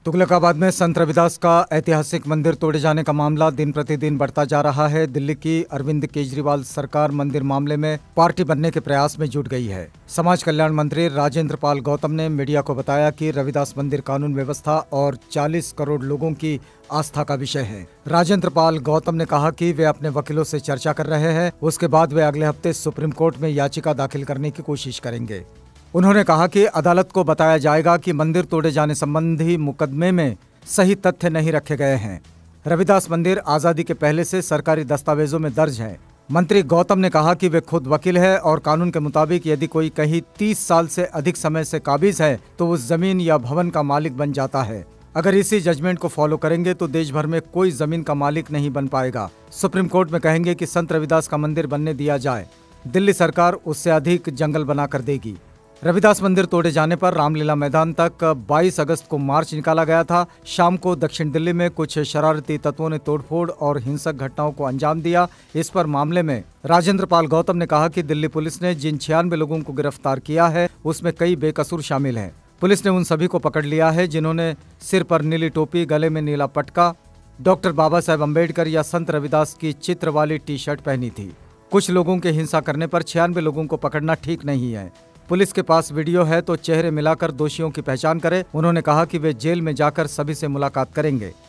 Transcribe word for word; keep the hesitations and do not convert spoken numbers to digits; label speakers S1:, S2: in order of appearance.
S1: तुगलकाबाद में संत रविदास का ऐतिहासिक मंदिर तोड़े जाने का मामला दिन प्रतिदिन बढ़ता जा रहा है। दिल्ली की अरविंद केजरीवाल सरकार मंदिर मामले में पार्टी बनने के प्रयास में जुट गई है। समाज कल्याण मंत्री राजेंद्र पाल गौतम ने मीडिया को बताया कि रविदास मंदिर कानून व्यवस्था और चालीस करोड़ लोगों की आस्था का विषय है। राजेंद्र पाल गौतम ने कहा कि वे अपने वकीलों से चर्चा कर रहे हैं। उसके बाद वे अगले हफ्ते सुप्रीम कोर्ट में याचिका दाखिल करने की कोशिश करेंगे। उन्होंने कहा कि अदालत को बताया जाएगा कि मंदिर तोड़े जाने संबंधी मुकदमे में सही तथ्य नहीं रखे गए हैं। रविदास मंदिर आजादी के पहले से सरकारी दस्तावेजों में दर्ज है। मंत्री गौतम ने कहा कि वे खुद वकील है और कानून के मुताबिक यदि कोई कहीं तीस साल से अधिक समय से काबिज है तो उस जमीन या भवन का मालिक बन जाता है। अगर इसी जजमेंट को फॉलो करेंगे तो देश भर में कोई जमीन का मालिक नहीं बन पाएगा। सुप्रीम कोर्ट में कहेंगे कि संत रविदास का मंदिर बनने दिया जाए, दिल्ली सरकार उससे अधिक जंगल बना कर देगी। रविदास मंदिर तोड़े जाने पर रामलीला मैदान तक बाईस अगस्त को मार्च निकाला गया था। शाम को दक्षिण दिल्ली में कुछ शरारती तत्वों ने तोड़फोड़ और हिंसक घटनाओं को अंजाम दिया। इस पर मामले में राजेंद्र पाल गौतम ने कहा कि दिल्ली पुलिस ने जिन छियानवे लोगों को गिरफ्तार किया है उसमें कई बेकसूर शामिल हैं। पुलिस ने उन सभी को पकड़ लिया है जिन्होंने सिर पर नीली टोपी, गले में नीला पटका, डॉक्टर बाबा साहेब अम्बेडकर या संत रविदास की चित्र वाली टी शर्ट पहनी थी। कुछ लोगों के हिंसा करने पर छियानवे लोगों को पकड़ना ठीक नहीं है। पुलिस के पास वीडियो है तो चेहरे मिलाकर दोषियों की पहचान करें। उन्होंने कहा कि वे जेल में जाकर सभी से मुलाकात करेंगे।